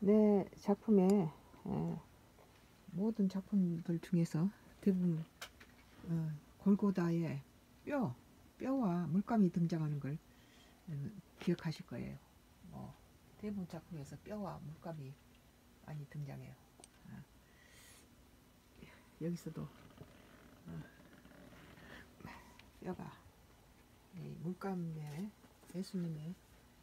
내 작품에 모든 작품들 중에서 대부분 골고다에 뼈와 물감이 등장하는 걸 기억하실 거예요. 대부분 작품에서 뼈와 물감이 많이 등장해요. 여기서도 뼈가 물감에 예수님의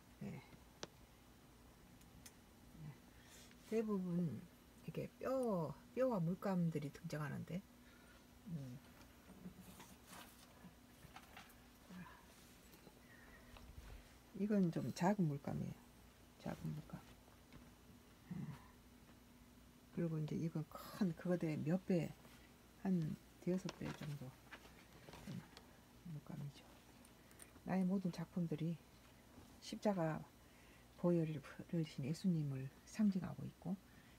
대부분 이렇게 뼈와 물감들이 등장하는데 이건 좀 작은 물감이에요. 작은 물감. 그리고 이제 이건 큰 그거대 몇 배, 한 대여섯 배 정도 물감이죠. 나의 모든 작품들이 십자가 보혈을 흘리신 예수님을 상징하고 있고,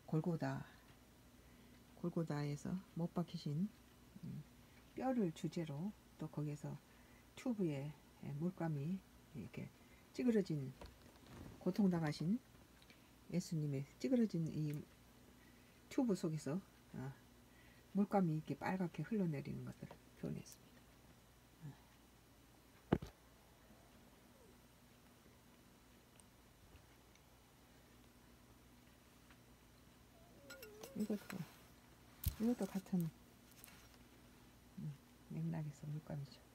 골고다에서 못 박히신 뼈를 주제로, 또 거기에서 튜브에 물감이 이렇게 찌그러진, 고통당하신 예수님의 찌그러진 이 튜브 속에서 물감이 이렇게 빨갛게 흘러내리는 것들을 표현했습니다. 이것도 같은 맥락에서 물감이죠.